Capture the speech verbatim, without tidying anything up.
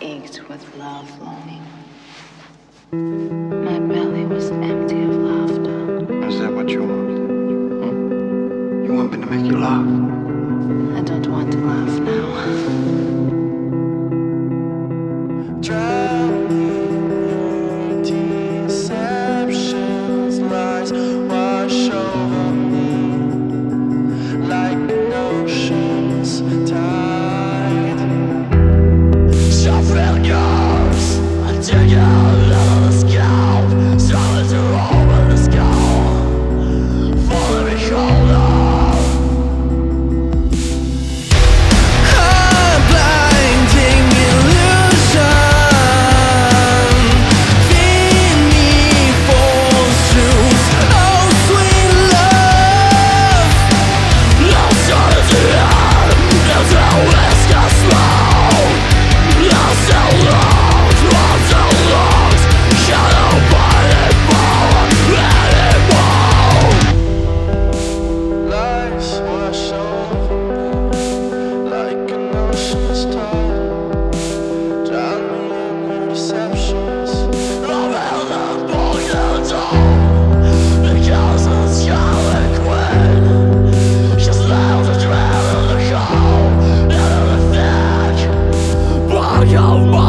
ached with love longing. My belly was empty of laughter. Is that what you want? Hmm? You want me to make you laugh? I don't want to laugh now. Deceptions, lies wash over me like an ocean's tide. Some failures, I dig out of the scalp, started to roll in the skull, falling me colder. A blinding illusion, feed me false truth, oh sweet love. No solitude, no to viscous slow, no so long, no so long, shadow burning forward anymore. Lies wash over me like an ocean's tide, drown me in your deceptions. I've held up broken door because of the Harlequin. She's loud to drown in the cold, out of the thick bark of my